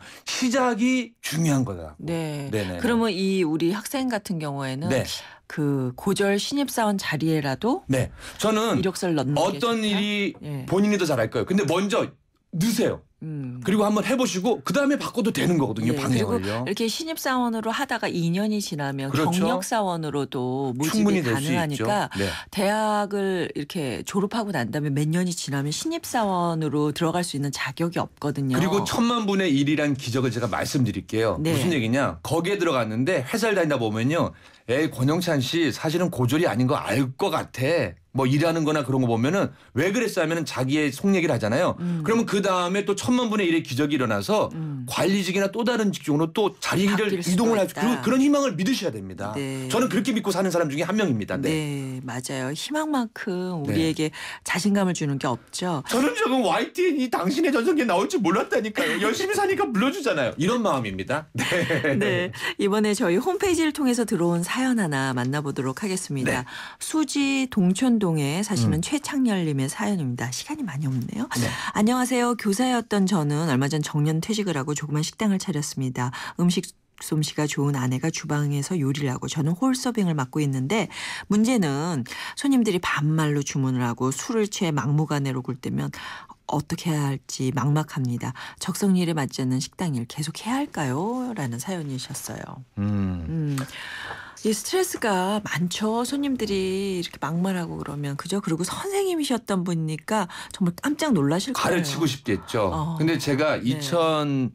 시작이 중요한 거다. 네. 네네. 그러면 이 우리 학생 같은 경우에는 네. 그 고졸 신입사원 자리에라도 네. 저는 이력서를 넣는 게 어떤 좋다? 일이 예. 본인이 더 잘할 거예요. 근데 먼저 넣으세요. 음. 그리고 한번 해보시고 그 다음에 바꿔도 되는 거거든요. 예, 그리고 방향을요. 이렇게 신입사원으로 하다가 이 년이 지나면 그렇죠. 경력사원으로도 충분히 모집이 될 수 있죠. 가능하니까 네. 대학을 이렇게 졸업하고 난 다음에 몇 년이 지나면 신입사원으로 들어갈 수 있는 자격이 없거든요. 그리고 천만 분의 일이란 기적을 제가 말씀드릴게요. 네. 무슨 얘기냐. 거기에 들어갔는데 회사를 다니다 보면요. 에이 권영찬 씨 사실은 고졸이 아닌 거 알 것 같아. 뭐 일하는 거나 그런 거 보면은 왜 그랬어 하면은 자기의 속 얘기를 하잖아요. 음. 그러면 그 다음에 또 천만 분의 일의 기적이 일어나서 음. 관리직이나 또 다른 직종으로 또 자리를 바뀔 수도 이동을 할 수, 있다. 그런, 그런 희망을 믿으셔야 됩니다. 네. 저는 그렇게 믿고 사는 사람 중에 한 명입니다. 네. 네, 맞아요. 희망만큼 네. 우리에게 자신감을 주는 게 없죠. 저는 지금 와이티엔이 당신의 전성기에 나올 줄 몰랐다니까요. 열심히 사니까 불러주잖아요. 이런 마음입니다. 네. 네. 이번에 저희 홈페이지를 통해서 들어온 사연 하나 만나보도록 하겠습니다. 네. 수지 동촌동에 사시는 음. 최창열님의 사연입니다. 시간이 많이 없네요. 네. 안녕하세요. 교사였던 저는 얼마 전 정년 퇴직을 하고 조그만 식당을 차렸습니다. 음식 솜씨가 좋은 아내가 주방에서 요리를 하고 저는 홀서빙을 맡고 있는데 문제는 손님들이 반말로 주문을 하고 술을 취해 막무가내로 굴 때면 어떻게 해야 할지 막막합니다. 적성일에 맞지 않는 식당 일 계속 해야 할까요? 라는 사연이셨어요. 음. 음. 이 스트레스가 많죠. 손님들이 이렇게 막말하고 그러면 그죠? 그리고 선생님이셨던 분이니까 정말 깜짝 놀라실 거예요. 가르치고 싶겠죠. 어. 근데 제가 네. 이천이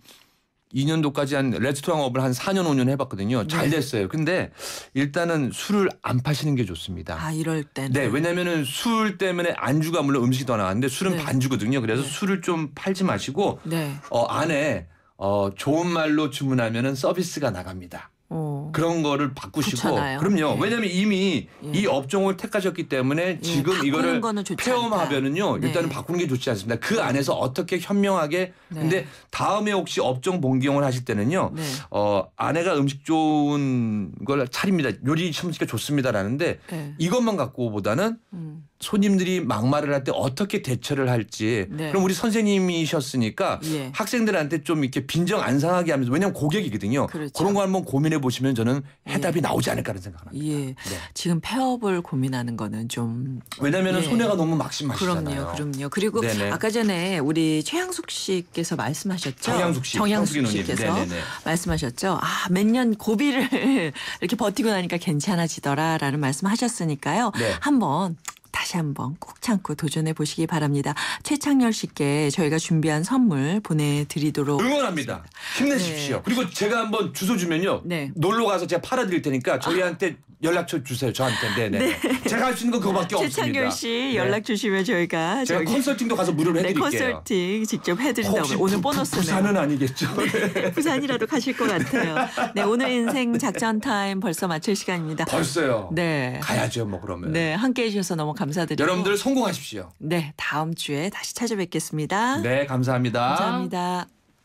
년도까지 한 레스토랑업을 한 사 년 오 년 해봤거든요. 잘 네. 됐어요. 근데 일단은 술을 안 파시는 게 좋습니다. 아 이럴 때는. 네, 왜냐면은 술 때문에 안주가 물론 음식이 더 나왔는데 술은 네. 반주거든요. 그래서 네. 술을 좀 팔지 마시고 네. 어, 안에 어, 좋은 말로 주문하면은 서비스가 나갑니다. 어. 그런 거를 바꾸시고 좋잖아요. 그럼요. 네. 왜냐하면 이미 예. 이 업종을 택하셨기 때문에 지금 바꾸는 이거를 거는 좋지 폐업하면은요. 않다. 일단은 네. 바꾸는 게 좋지 않습니다. 그 안에서 어떻게 현명하게 네. 근데 다음에 혹시 업종 변경을 하실 때는요. 네. 어, 아내가 음식 좋은 걸 차립니다. 요리 솜씨가 좋습니다라는데 네. 이것만 갖고보다는 음. 손님들이 막말을 할 때 어떻게 대처를 할지 네. 그럼 우리 선생님이셨으니까 예. 학생들한테 좀 이렇게 빈정 안 상하게 하면서 왜냐하면 고객이거든요. 그렇죠. 그런 거 한번 고민해 보시면 저는 해답이 예. 나오지 않을까라는 생각을 합니다. 예. 네. 지금 폐업을 고민하는 거는 좀 왜냐하면 예. 손해가 너무 막심하시잖아요. 그럼요, 그럼요. 그리고 네네. 아까 전에 우리 최향숙 씨께서 말씀하셨죠. 정향숙 씨, 정향숙 향숙이 누님. 씨께서 네네네. 말씀하셨죠. 아, 몇 년 고비를 이렇게 버티고 나니까 괜찮아지더라라는 말씀하셨으니까요. 네. 한번. 다시 한번 꼭 참고 도전해 보시기 바랍니다. 최창열 씨께 저희가 준비한 선물 보내드리도록 응원합니다. 힘내십시오. 네. 그리고 제가 한번 주소 주면요. 네. 놀러 가서 제가 팔아드릴 테니까 저희한테 연락처 주세요. 저한테. 네네. 네. 제가 할 수 있는 건 그거밖에 없습니다. 최창열 씨 네. 연락 주시면 저희가 제가 저기- 컨설팅도 가서 무료로 네, 해드릴게요. 컨설팅 직접 해드린다고 혹시 오늘 부- 보너스네요. 부산은 아니겠죠? 네. 부산이라도 가실 것 같아요. 네, 오늘 인생 작전 타임 벌써 마칠 시간입니다. 벌써요. 네. 가야죠, 뭐 그러면. 네, 함께 해주셔서 너무 감사드리고. 여러분들 성공하십시오. 네, 다음 주에 다시 찾아뵙겠습니다. 네, 감사합니다. 감사합니다.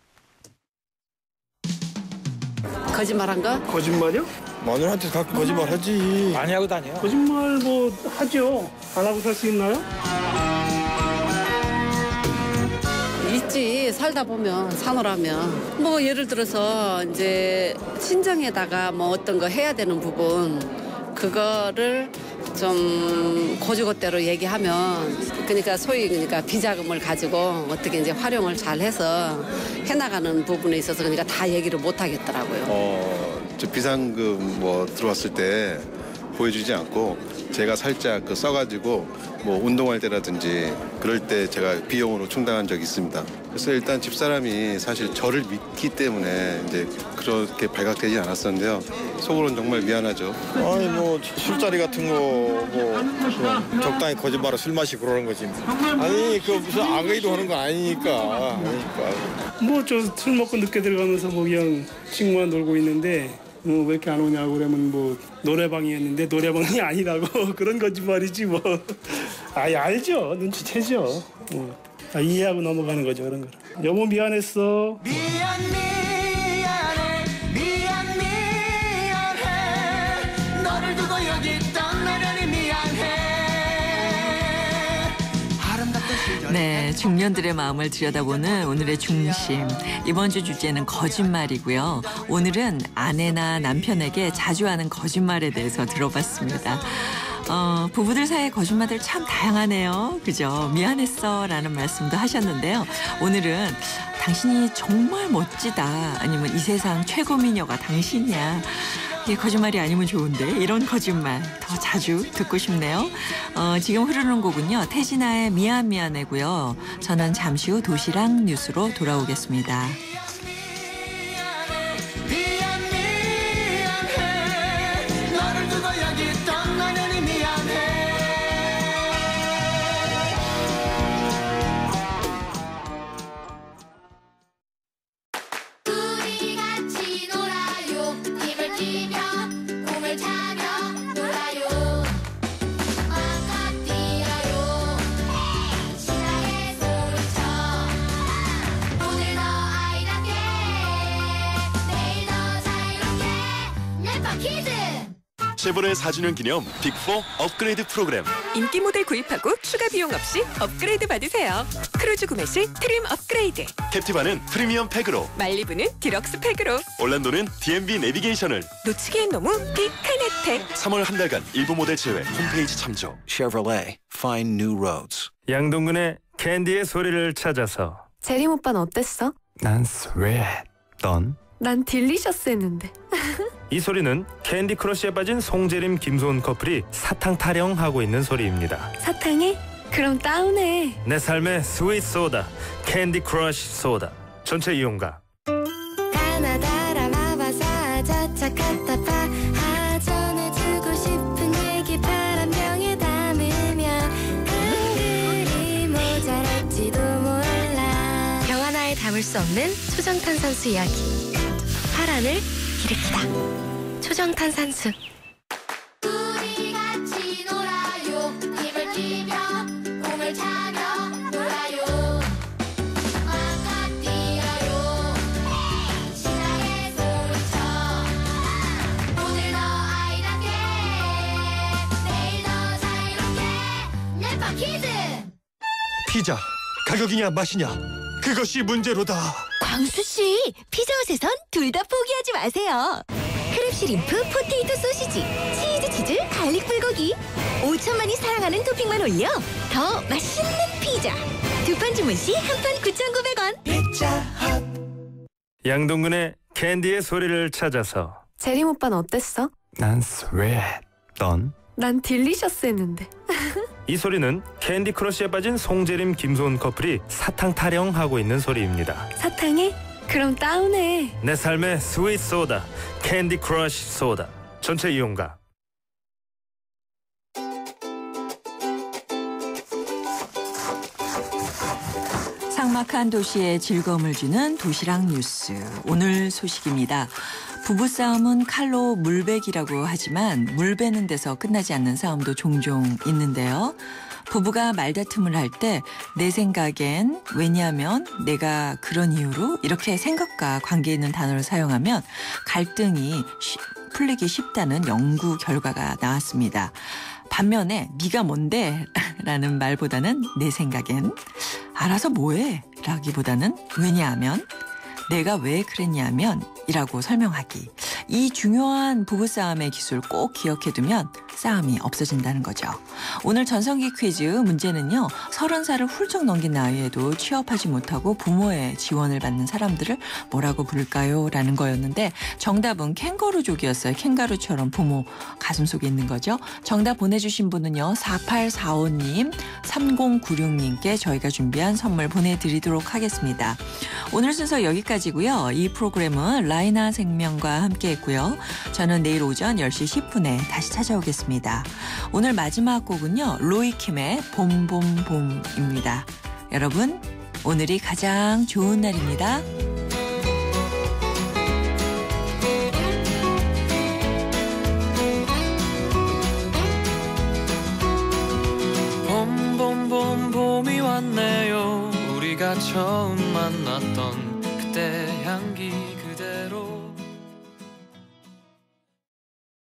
거짓말한 거? 거짓말이요? 마누라한테 가끔 거짓말 하지. 많이 하고 다녀. 거짓말 뭐 하죠. 안 하고 살 수 있나요? 있지. 살다 보면 사노라면 뭐 예를 들어서 이제 친정에다가 뭐 어떤 거 해야 되는 부분 그거를 좀 고주고대로 얘기하면 그러니까 소위 그러니까 비자금을 가지고 어떻게 이제 활용을 잘 해서 해나가는 부분에 있어서 그러니까 다 얘기를 못 하겠더라고요. 어, 저 비상금 뭐 들어왔을 때 보여주지 않고 제가 살짝 그 써가지고 뭐 운동할 때라든지 그럴 때 제가 비용으로 충당한 적이 있습니다. 그래서 일단 집사람이 사실 저를 믿기 때문에 이제 그렇게 발각되지 않았었는데요. 속으로는 정말 미안하죠. 아니 뭐 술자리 같은 거 뭐 그냥 적당히 거짓말로 술 마시고 그러는 거지. 아니 그 무슨 악의도 하는 거 아니니까. 아니니까. 뭐 저 술 먹고 늦게 들어가면서 뭐 그냥 친구와 놀고 있는데 뭐 왜 이렇게 안 오냐고 그러면 뭐 노래방이었는데 노래방이 아니라고 그런 거짓말이지 뭐. 아이 알죠. 눈치채죠. 어. 아, 이해하고 넘어가는 거죠 그런 거. 여보 미안했어. 미안 미안해 미안 미안해 너를 두고 여기 떠나려니 미안해. 네, 중년들의 마음을 들여다보는 오늘의 중심. 이번 주 주제는 거짓말이고요. 오늘은 아내나 남편에게 자주 하는 거짓말에 대해서 들어봤습니다. 어, 부부들 사이의 거짓말들 참 다양하네요. 그죠? 미안했어 라는 말씀도 하셨는데요. 오늘은 당신이 정말 멋지다 아니면 이 세상 최고 미녀가 당신이야. 이게 거짓말이 아니면 좋은데 이런 거짓말 더 자주 듣고 싶네요. 어, 지금 흐르는 곡은요. 태진아의 미안 미안해고요. 저는 잠시 후 도시락 뉴스로 돌아오겠습니다. 미안 미안해 너를 두고 여기 떠나려니 미안해. 우리 같이 놀아요. 힘을 끼며 꿈을 타며 놀아요. 마음껏 뛰어요. 신나게 소리쳐. 오늘 너 아이답게 내일 너 자유롭게 넷버키즈. 쉐보레 사 주년 기념 빅포 업그레이드 프로그램. 인기 모델 구입하고 추가 비용 없이 업그레이드 받으세요. 크루즈 구매 시 트림 업그레이드. 캡티바는 프리미엄 팩으로, 말리부는 디럭스 팩으로. 올란도는 디엠비 내비게이션을. 놓치기엔 너무 빅한 혜택. 삼월 한 달간 일부 모델 제외. 홈페이지 참조. Chevrolet, find new roads. 양동근의 캔디의 소리를 찾아서. 재림 오빠는 어땠어? 난 스웨트. 넌? 난 딜리셔스 했는데. 이 소리는 캔디 크러쉬에 빠진 송재림 김소은 커플이 사탕 타령하고 있는 소리입니다. 사탕해? 그럼 다운해. 내 삶의 스위트 소다, 캔디 크러쉬 소다. 전체 이용가. 가나다라 마바사 자차카타파 하전해주고 싶은 얘기 바람병에 담으면 한 그리 모자랄지도 몰라. 병 하나에 담을 수 없는 초정탄산수 이야기. 파란을 일으키다. 초정탄산수. 우리 같이 놀아요. 힘을 끼며 꿈을 타며 놀아요. 마음껏 뛰어요. 신나게 소리쳐. 오늘 너 아이답게 내일 너 자유롭게 넷버키즈. 피자 가격이냐 맛이냐 그것이 문제로다. 광수씨, 피자헛에선 둘 다 포기하지 마세요. 크랩쉬림프, 포테이토 소시지, 치즈 치즈, 갈릭 불고기. 오천만이 사랑하는 토핑만 올려 더 맛있는 피자. 두 판 주문 시 한 판 구천구백 원. 피자헛. 양동근의 캔디의 소리를 찾아서. 재림 오빠는 어땠어? 난 스웨트. 넌? 난 딜리셔스 했는데. 이 소리는 캔디 크러쉬에 빠진 송재림 김소은 커플이 사탕 타령하고 있는 소리입니다. 사탕해? 그럼 다운해. 내 삶의 스위트 소다, 캔디 크러쉬 소다. 전체 이용가. 삭막한 도시에 즐거움을 주는 도시락 뉴스. 오늘 소식입니다. 부부싸움은 칼로 물베기라고 하지만 물 베는 데서 끝나지 않는 싸움도 종종 있는데요. 부부가 말다툼을 할 때 내 생각엔 왜냐하면 내가 그런 이유로 이렇게 생각과 관계 있는 단어를 사용하면 갈등이 쉬, 풀리기 쉽다는 연구 결과가 나왔습니다. 반면에 네가 뭔데? 라는 말보다는 내 생각엔 알아서 뭐해? 라기보다는 왜냐하면 내가 왜 그랬냐면 이라고 설명하기. 이 중요한 부부싸움의 기술 꼭 기억해두면 싸움이 없어진다는 거죠. 오늘 전성기 퀴즈 문제는요. 서른 살을 훌쩍 넘긴 나이에도 취업하지 못하고 부모의 지원을 받는 사람들을 뭐라고 부를까요? 라는 거였는데 정답은 캥거루족이었어요. 캥거루처럼 부모 가슴속에 있는 거죠. 정답 보내주신 분은요. 사팔사오 님, 삼공구육 님께 저희가 준비한 선물 보내드리도록 하겠습니다. 오늘 순서 여기까지고요. 이 프로그램은 라이나 생명과 함께했고요. 저는 내일 오전 열 시 십 분에 다시 찾아오겠습니다. 오늘 마지막 곡은요. 로이킴의 봄봄봄입니다. 여러분 오늘이 가장 좋은 날입니다. 봄봄봄 봄이 왔네요. 우리가 처음 만났던 그때 향기 그대로